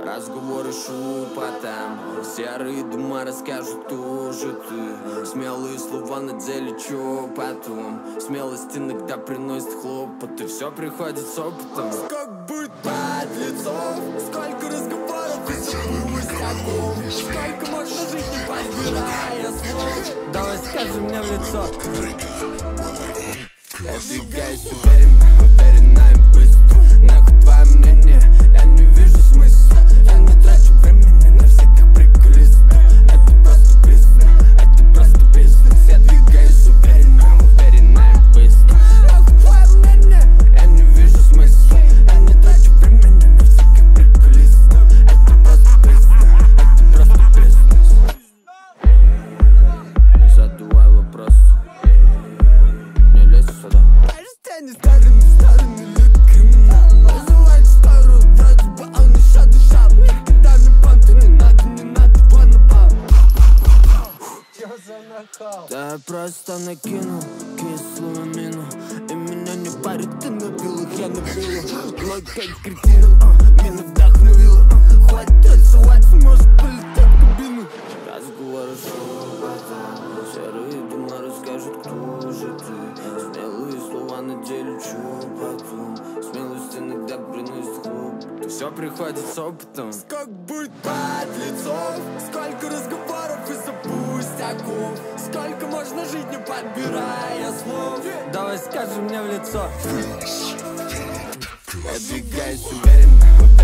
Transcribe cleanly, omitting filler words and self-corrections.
разговоры шепотом, серые дома расскажут тоже ты. Смелые слова на деле, чё потом? Смелость иногда приносит хлопоты, все приходит с опытом. Как быть подлецов? Сколько разговоров из-за пустяков? Сколько можно жить, не подбирая слов? Давай скажи мне в лицо. Я двигаюсь уверенно, уверенно и быстро. Нахуй твое мнение, я не вижу смысла. Я не трачу времени на всяких приколистов. Это просто бизнес, это просто бизнес. Я двигаюсь уверенно, уверенно и быстро. Нахуй твое мнение, я не вижу смысла. Я не трачу времени на всяких приколистов. Это просто бизнес, это просто бизнес. Не задавай вопрос. Не старыми, старыми людьми называют старую, вроде бы он еще дышал. Никогда не понты, не надо понапал. Чё за накал? Да я просто накинул кислую мину, и меня не парит, ты набил их, я набил. Логика как кретина, меня вдохновила. Хватит рисоваться, может полететь в кабину. Разговоры шепотом, серые дома расскажут, кто же ты. Смелые слова на деле, чё потом? Смелость иногда приносит хлопоты, все приходит с опытом. Как быть подлецов? Сколько разговоров из-за пустяков? Сколько можно жить, не подбирая слов? Давай скажи мне в лицо. Я двигаюсь уверенно.